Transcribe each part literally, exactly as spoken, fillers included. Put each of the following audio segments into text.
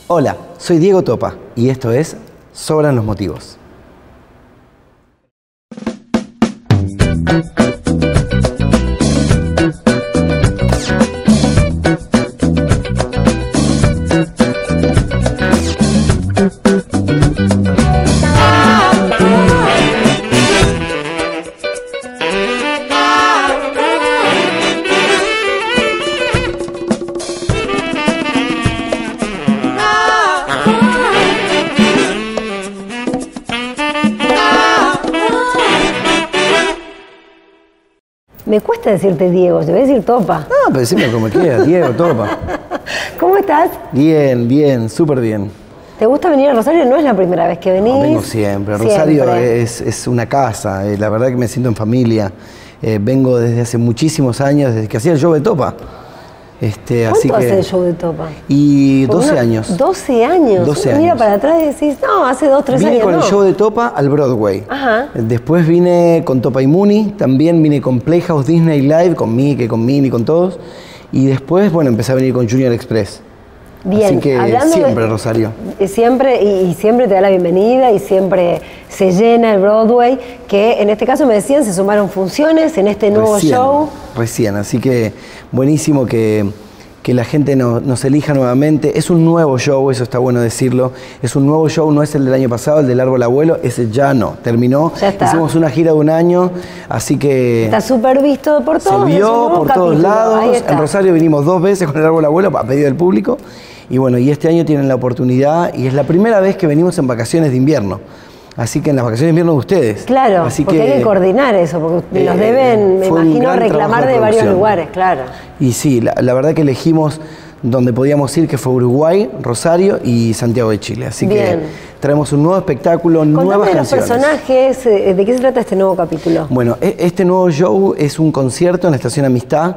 Hola, soy Diego Topa y esto es Sobran los Motivos. Me cuesta decirte Diego, te voy a decir Topa. No, pero decime como quieras, Diego Topa. ¿Cómo estás? Bien, bien, súper bien. ¿Te gusta venir a Rosario? No es la primera vez que venís. No, vengo siempre. Siempre. Rosario es, es una casa, eh, la verdad que me siento en familia. Eh, vengo desde hace muchísimos años, desde que hacía el show de Topa. Este, así ¿Cuánto que, hace el show de Topa? Y Porque doce uno- años. doce años. doce Uno mira años. para atrás y decís, no, hace dos, tres Vine años. con no. el show de Topa al Broadway. Ajá. Después vine con Topa y Muni, también vine con Playhouse Disney Live, con Mickey, con Minnie, con todos. Y después, bueno, empecé a venir con Junior Express. Bien, Así que hablando siempre, de- Rosario. y Siempre, y, y siempre te da la bienvenida y siempre se llena el Broadway, que en este caso me decían, se sumaron funciones en este nuevo Recién, show. Recién, así que buenísimo que, que la gente no- nos elija nuevamente. Es un nuevo show, eso está bueno decirlo. Es un nuevo show, no es el del año pasado, el del Árbol Abuelo, ese ya no, terminó. Ya está. Hicimos una gira de un año, así que Está súper visto por se todos. es un vio nuevo por todos capítulo. Ahí lados. está. En Rosario vinimos dos veces con el Árbol Abuelo a pedido del público. Y bueno, y este año tienen la oportunidad, y es la primera vez que venimos en vacaciones de invierno. Así que en las vacaciones de invierno de ustedes. Claro, Así porque hay que coordinar eso, porque eh, nos deben, me fue un imagino, gran reclamar trabajo de de varios producción. lugares, claro. Y sí, la, la verdad que elegimos donde podíamos ir, que fue Uruguay, Rosario y Santiago de Chile. Así Bien. que traemos un nuevo espectáculo, Contame nuevas de los canciones. personajes, eh, ¿de qué se trata este nuevo capítulo? Bueno, e- este nuevo show es un concierto en la Estación Amistad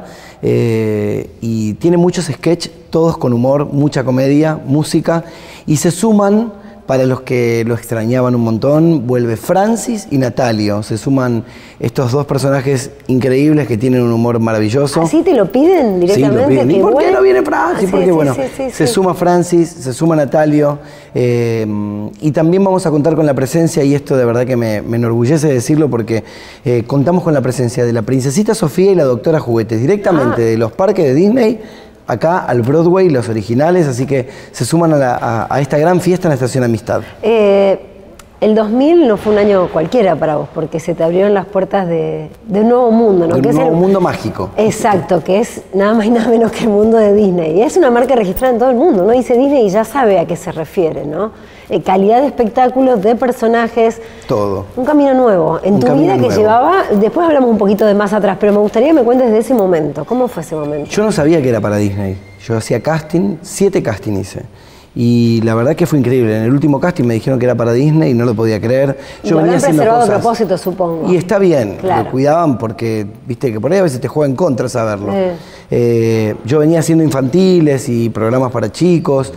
eh, y tiene muchos sketches, todos con humor, mucha comedia, música, y se suman, para los que lo extrañaban un montón, vuelve Francis y Natalio. Se suman estos dos personajes increíbles que tienen un humor maravilloso. ¿Así te lo piden Sí, directamente? lo piden. ¿Y Qué por qué bueno. no viene Francis? Ah, sí, Porque sí, bueno, sí, sí, se sí. suma Francis, se suma Natalio, eh, y también vamos a contar con la presencia, y esto de verdad que me, me enorgullece decirlo, porque eh, contamos con la presencia de la Princesita Sofía y la Doctora Juguetes, directamente Ah. de los parques de Disney, acá al Broadway, los originales, así que se suman a, la- a- a esta gran fiesta en la Estación Amistad. Eh, el dos mil no fue un año cualquiera para vos, porque se te abrieron las puertas de, de un nuevo mundo, ¿no? De Que un es nuevo el- mundo mágico. Exacto, que es nada más y nada menos que el mundo de Disney. Y es una marca registrada en todo el mundo, ¿no? Dice Disney y ya sabe a qué se refiere, ¿no? Eh, calidad de espectáculos, de personajes. Todo. Un camino nuevo. En Un tu camino vida que nuevo. llevaba, después hablamos un poquito de más atrás, pero me gustaría que me cuentes de ese momento. ¿Cómo fue ese momento? Yo no sabía que era para Disney. Yo hacía casting, siete casting hice. Y la verdad que fue increíble. En el último casting me dijeron que era para Disney y no lo podía creer. Y lo habrán haciendo preservado a cosas- propósito, supongo. Y está bien, Claro. lo cuidaban porque, viste, que por ahí a veces te juega en contra saberlo. Eh. Eh, yo venía haciendo infantiles y programas para chicos,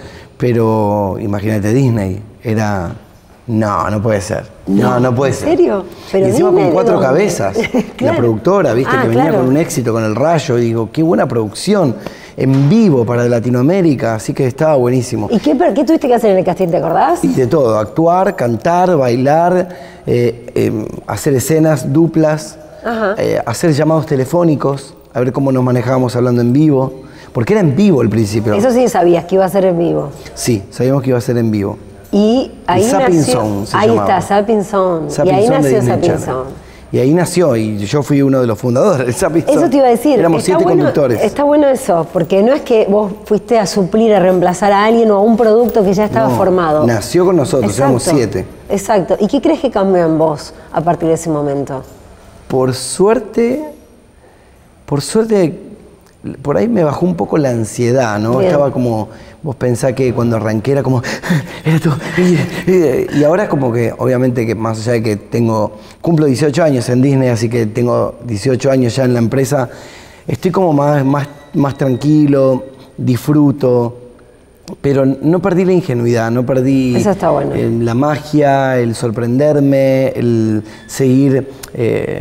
pero imagínate Disney, era... No, no puede ser. No, no, puede ¿en ser. serio? Pero y encima Disney, con ¿de cuatro dónde? cabezas. Claro. La productora, viste, Ah, que venía claro. con un éxito con El Rayo. Y digo, qué buena producción. En vivo para Latinoamérica, así que estaba buenísimo. ¿Y qué, pero qué tuviste que hacer en el casting, te acordás? Y de todo, actuar, cantar, bailar, eh, eh, hacer escenas duplas, Ajá. eh, hacer llamados telefónicos, a ver cómo nos manejábamos hablando en vivo, porque era en vivo al principio. Eso sí sabías, que iba a ser en vivo. Sí, sabíamos que iba a ser en vivo. Y ahí Zapping nació... Zone se ahí llamaba. está, Zapping Zone. Y Zapping ahí Zone de nació Disney Zapping Channel. Zone. Y ahí nació, y yo fui uno de los fundadores del Zapping Zone. Eso te iba a decir. Éramos está siete bueno, conductores. Está bueno eso, porque no es que vos fuiste a suplir, a reemplazar a alguien o a un producto que ya estaba No, formado. nació con nosotros, éramos siete. Exacto. ¿Y qué crees que cambió en vos a partir de ese momento? Por suerte, por suerte, por ahí me bajó un poco la ansiedad, ¿no? Bien. Estaba como, vos pensás que cuando arranqué era como, era tú, y, y- y ahora es como que, obviamente que más allá de que tengo, cumplo dieciocho años en Disney, así que tengo dieciocho años ya en la empresa, estoy como más, más, más tranquilo, disfruto, pero no perdí la ingenuidad, no perdí Eso está bueno. eh, la magia, el sorprenderme, el seguir... eh,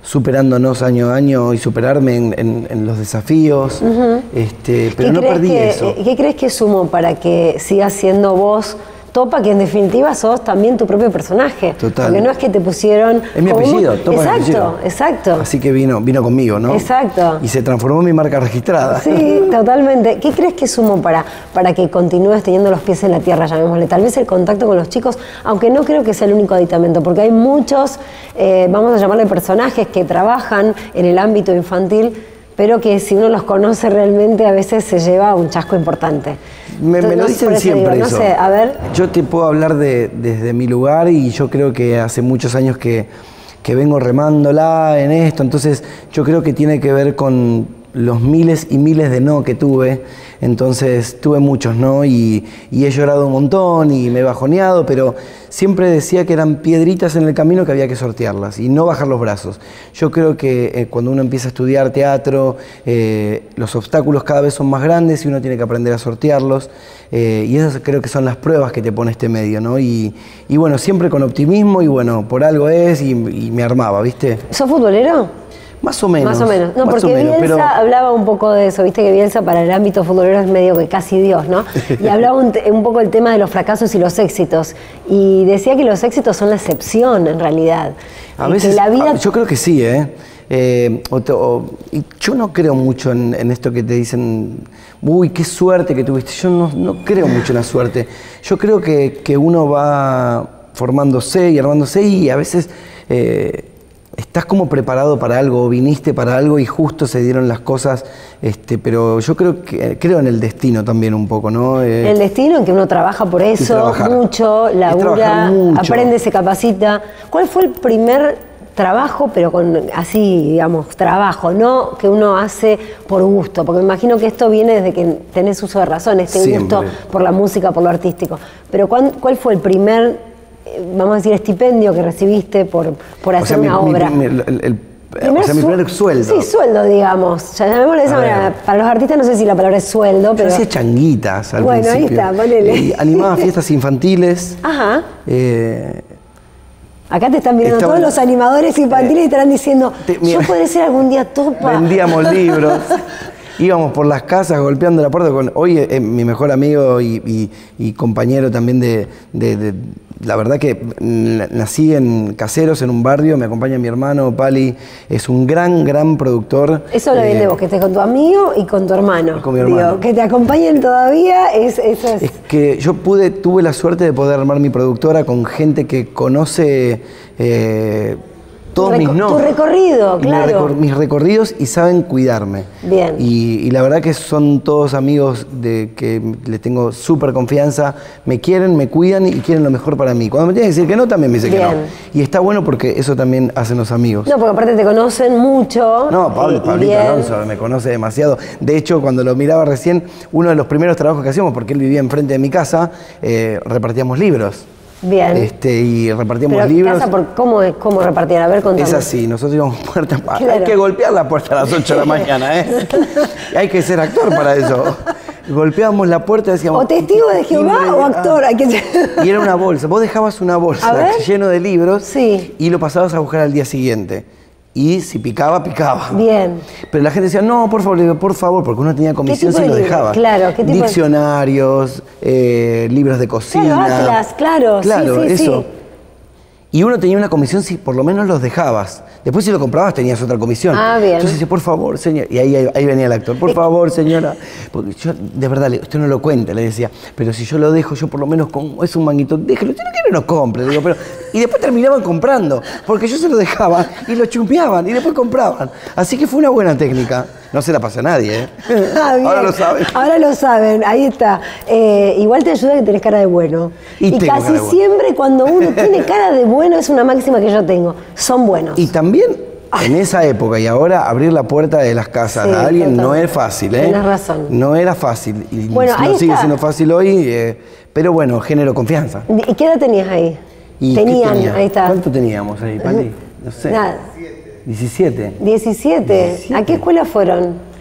superándonos año a año y superarme en, en, en los desafíos, uh-huh. este, pero no perdí que, eso. ¿Qué crees que sumo para que sigas siendo vos, Topa, que en definitiva sos también tu propio personaje? Total. Porque no es que te pusieron... Es mi apellido, un... Topa. Exacto, es mi apellido. exacto. Así que vino, vino conmigo, ¿no? Exacto. Y se transformó en mi marca registrada. Sí, totalmente. ¿Qué crees que sumo para, para que continúes teniendo los pies en la tierra, llamémosle? Tal vez el contacto con los chicos, aunque no creo que sea el único aditamento, porque hay muchos, eh, vamos a llamarle personajes, que trabajan en el ámbito infantil, pero que si uno los conoce realmente a veces se lleva un chasco importante. Me, Entonces, me lo no, dicen siempre digo, eso. No sé, a ver. Yo te puedo hablar de, desde mi lugar y yo creo que hace muchos años que, que vengo remándola en esto, entonces yo creo que tiene que ver con los miles y miles de no que tuve, entonces tuve muchos no y, y he llorado un montón y me he bajoneado, pero siempre decía que eran piedritas en el camino que había que sortearlas y no bajar los brazos. Yo creo que eh, cuando uno empieza a estudiar teatro, eh, los obstáculos cada vez son más grandes y uno tiene que aprender a sortearlos, eh, y esas creo que son las pruebas que te pone este medio, ¿no? Y, y bueno, siempre con optimismo y bueno, por algo es y, y me armaba, ¿viste? ¿Sos futbolero? Más o menos. Más o menos. No, porque menos, Bielsa pero... hablaba un poco de eso, viste que Bielsa para el ámbito futbolero es medio que casi Dios, ¿no? Y hablaba un, un poco del tema de los fracasos y los éxitos. Y decía que los éxitos son la excepción, en realidad. A veces, que la vida... yo creo que sí, ¿eh? eh o, o, y yo no creo mucho en, en esto que te dicen, uy, qué suerte que tuviste. Yo no, no creo mucho en la suerte. Yo creo que, que uno va formándose y armándose y a veces... Eh, estás como preparado para algo, o viniste para algo y justo se dieron las cosas, este, pero yo creo que creo en el destino también un poco, ¿no? Eh, el destino en que uno trabaja por eso, mucho, labura, mucho. Aprende, se capacita. ¿Cuál fue el primer trabajo, pero con así, digamos, trabajo, no que uno hace por gusto? Porque me imagino que esto viene desde que tenés uso de razón, este Siempre. gusto por la música, por lo artístico. Pero ¿cuál, cuál fue el primer... vamos a decir, estipendio que recibiste por, por hacer o sea, una mi, obra? Mi, mi, el, el, o sea, mi primer sueldo. Sí, sueldo, digamos. Ya llamémoslo de esa manera. Para los artistas no sé si la palabra es sueldo, pero... Yo hacía changuitas al bueno, principio. Bueno, ahí está, ponele. Y animaba fiestas infantiles. Ajá. Eh, Acá te están mirando todos los animadores infantiles eh, y te están diciendo, te, yo podré ser algún día Topa. Vendíamos libros. Íbamos por las casas golpeando la puerta con hoy eh, mi mejor amigo y, y, y compañero también de, de, de... La verdad que nací en Caseros, en un barrio, me acompaña mi hermano, Pali, es un gran, gran productor. Eso habla eh, bien de vos, que estés con tu amigo y con tu hermano. Y con mi hermano. Digo, que te acompañen todavía, es, eso es... Es que yo pude, tuve la suerte de poder armar mi productora con gente que conoce... Eh, todos Reco mis no. Tu recorrido, claro. Mi recor mis recorridos y saben cuidarme. Bien. Y, y la verdad que son todos amigos de que les tengo súper confianza, me quieren, me cuidan y quieren lo mejor para mí. Cuando me tienen que decir que no, también me dicen Bien. que no. Y está bueno porque eso también hacen los amigos. No, porque aparte te conocen mucho. No, Pablo, Pablito Alonso me conoce demasiado. De hecho, cuando lo miraba recién, uno de los primeros trabajos que hacíamos, porque él vivía enfrente de mi casa, eh, repartíamos libros. Bien. Este, y repartíamos Pero libros. Casa por, ¿cómo, ¿Cómo repartían? A ver, contame. Es así, nosotros íbamos puerta a claro. Hay que golpear la puerta a las ocho de la mañana, ¿eh? Hay que ser actor para eso. Golpeábamos la puerta y decíamos... ¿O testigo de Jehová o actor? Hay que... Y era una bolsa. Vos dejabas una bolsa lleno de libros sí. y lo pasabas a buscar al día siguiente. Y si picaba, picaba. Bien. Pero la gente decía, no, por favor, por favor, porque uno tenía comisión si lo dejaba. Claro, ¿qué tipo Diccionarios, eh, libros de cocina. Claro, atlas, claro, claro, sí, sí, eso. sí. Y uno tenía una comisión si por lo menos los dejabas. Después si lo comprabas tenías otra comisión. Ah, bien. Entonces decía, por favor, señor. Y ahí, ahí, ahí venía el actor, por favor, señora. Porque yo, de verdad, usted no lo cuenta, le decía. Pero si yo lo dejo, yo por lo menos con es un manguito, déjelo, usted no quiere, no compre. Digo, pero... Y después terminaban comprando, porque yo se lo dejaba y lo chumpeaban y después compraban. Así que fue una buena técnica. No se la pasa a nadie, ¿eh? Ah, ahora lo saben. Ahora lo saben, ahí está. Eh, igual te ayuda que tenés cara de bueno. Y, y casi bueno. siempre cuando uno tiene cara de bueno, es una máxima que yo tengo, son buenos. Y también en esa época y ahora abrir la puerta de las casas sí, a alguien total. no es fácil, ¿eh? Tienes razón. No era fácil y bueno, no ahí sigue está. siendo fácil hoy, eh, pero bueno, genero confianza. ¿Y qué edad tenías ahí? ¿Y Tenían, tenía? ahí está. ¿Cuánto teníamos ahí, Pali? No sé. Nada. diecisiete. diecisiete. ¿A qué escuela fueron?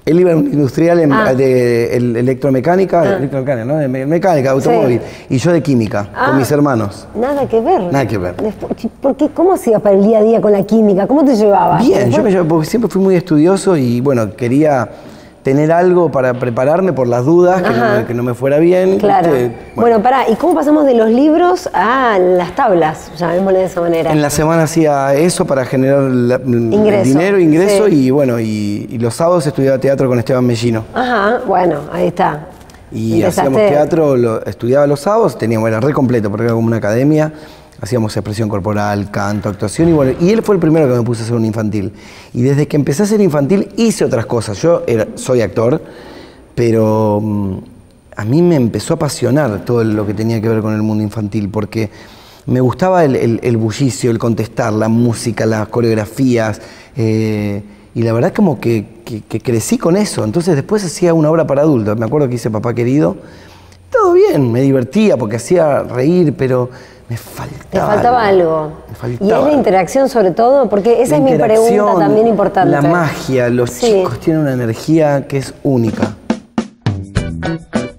Él iba a un industrial en, ah. de el, electromecánica, ah. electromecánica, ¿no? De mecánica, automóvil. Sí. Y yo de química, ah. con mis hermanos. Nada que ver. Nada que ver. ¿Por qué? ¿Cómo hacías para el día a día con la química? ¿Cómo te llevabas? Bien, yo me llevaba, porque siempre fui muy estudioso y bueno, quería tener algo para prepararme por las dudas, que no, que no me fuera bien. Claro. Bueno. bueno, pará, ¿y cómo pasamos de los libros a las tablas? Llamémosle de esa manera. En la semana hacía eso para generar la, ingreso, dinero, ingreso, sí. y bueno, y, y los sábados estudiaba teatro con Esteban Mellino. Ajá, bueno, ahí está. Y Empezaste... hacíamos teatro, lo, estudiaba los sábados, teníamos, era re completo porque era como una academia. Hacíamos expresión corporal, canto, actuación y bueno, y él fue el primero que me puso a hacer un infantil. Y desde que empecé a hacer infantil hice otras cosas. Yo era, soy actor, pero um, a mí me empezó a apasionar todo lo que tenía que ver con el mundo infantil, porque me gustaba el, el, el bullicio, el contestar, la música, las coreografías, eh, y la verdad como que, que, que crecí con eso. Entonces después hacía una obra para adultos. Me acuerdo que hice Papá Querido. Todo bien, me divertía porque hacía reír, pero me faltaba. Te faltaba algo. algo. Me faltaba. ¿Y es la interacción sobre todo? Porque esa la es mi pregunta también importante. La magia, los sí. chicos tienen una energía que es única.